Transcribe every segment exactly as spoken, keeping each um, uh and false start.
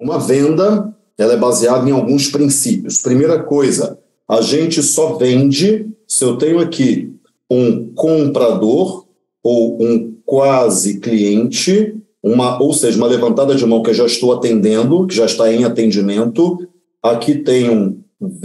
Uma venda, ela é baseada em alguns princípios. Primeira coisa, a gente só vende se eu tenho aqui um comprador ou um quase cliente, uma, ou seja, uma levantada de mão que eu já estou atendendo, que já está em atendimento. Aqui tem um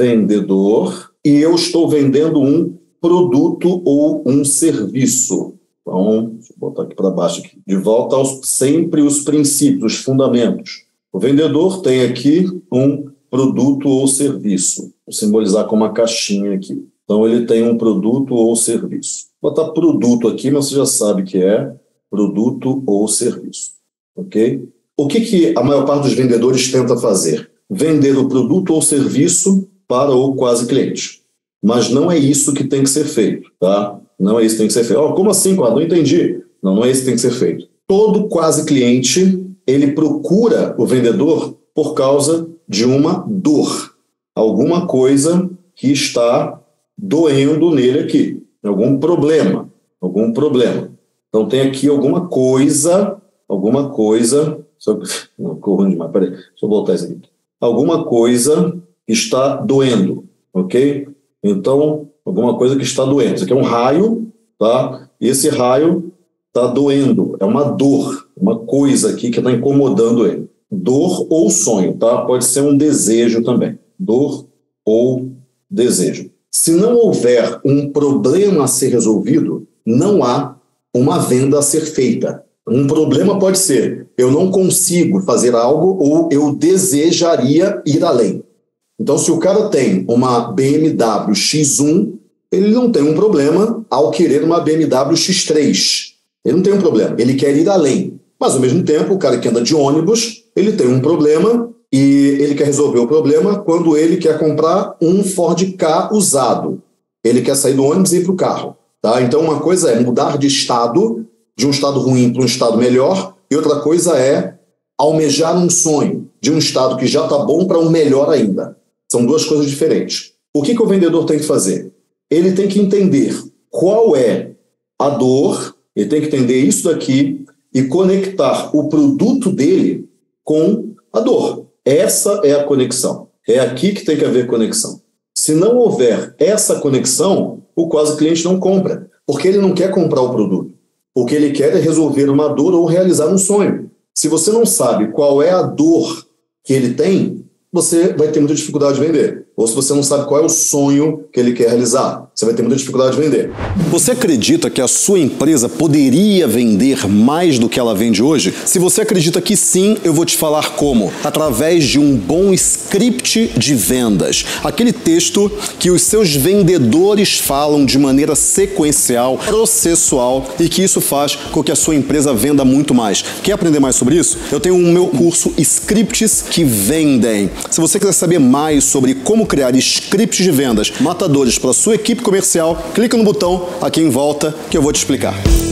vendedor e eu estou vendendo um produto ou um serviço. Então, deixa eu botar aqui para baixo. Aqui. De volta aos sempre os princípios, os fundamentos. O vendedor tem aqui um produto ou serviço. Vou simbolizar com uma caixinha aqui. Então, ele tem um produto ou serviço. Vou botar produto aqui, mas você já sabe que é produto ou serviço. Ok? O que, que a maior parte dos vendedores tenta fazer? Vender o produto ou serviço para o quase cliente. Mas não é isso que tem que ser feito, tá? Não é isso que tem que ser feito. Oh, como assim, quadro? Não entendi. Não, não é isso que tem que ser feito. Todo quase cliente, ele procura o vendedor por causa de uma dor. Alguma coisa que está doendo nele aqui. Algum problema. Algum problema. Então tem aqui alguma coisa, alguma coisa... Só, não, corro demais, peraí. Deixa eu voltar isso aqui. Alguma coisa que está doendo, ok? Então, alguma coisa que está doendo. Isso aqui é um raio, tá? E esse raio está doendo. É uma dor, uma coisa aqui que está incomodando ele. Dor ou sonho, tá? Pode ser um desejo também. Dor ou desejo. Se não houver um problema a ser resolvido, não há uma venda a ser feita. Um problema pode ser, eu não consigo fazer algo ou eu desejaria ir além. Então, se o cara tem uma B M W X um, ele não tem um problema ao querer uma B M W X três. Ele não tem um problema, ele quer ir além. Mas, ao mesmo tempo, o cara que anda de ônibus, ele tem um problema e ele quer resolver o problema quando ele quer comprar um Ford Ka usado. Ele quer sair do ônibus e ir para o carro. Tá? Então, uma coisa é mudar de estado, de um estado ruim para um estado melhor, e outra coisa é almejar um sonho de um estado que já está bom para um melhor ainda. São duas coisas diferentes. O que, que o vendedor tem que fazer? Ele tem que entender qual é a dor, ele tem que entender isso daqui e conectar o produto dele com a dor. Essa é a conexão. É aqui que tem que haver conexão. Se não houver essa conexão, o quase cliente não compra, porque ele não quer comprar o produto. O que ele quer é resolver uma dor ou realizar um sonho. Se você não sabe qual é a dor que ele tem, você vai ter muita dificuldade de vender. Ou se você não sabe qual é o sonho que ele quer realizar, você vai ter muita dificuldade de vender. Você acredita que a sua empresa poderia vender mais do que ela vende hoje? Se você acredita que sim, eu vou te falar como. Através de um bom script de vendas. Aquele texto que os seus vendedores falam de maneira sequencial, processual, e que isso faz com que a sua empresa venda muito mais. Quer aprender mais sobre isso? Eu tenho o meu curso Scripts que Vendem. Se você quiser saber mais sobre como criar scripts de vendas matadores para a sua equipe comercial, clica no botão aqui em volta que eu vou te explicar.